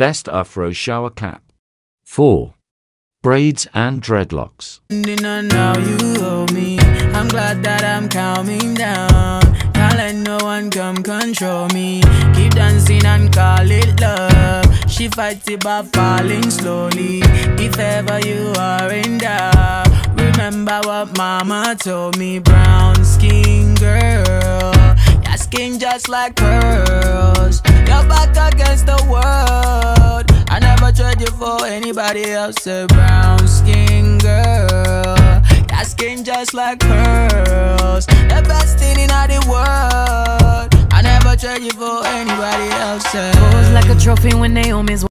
Best Afro shower cap. 4. Braids and dreadlocks. Now you owe me. I'm glad that I'm calming down. Can't let no one come control me. Keep dancing and call it love. She fights it by falling slowly. If ever you are in doubt, remember what mama told me. Brown skin girl, your skin just like pearls. Your back against the world. I never trade you for anybody else. A brown skin girl, your skin just like pearls. The best thing in all the world. I never trade you for anybody else. Pose like a trophy when Naomi's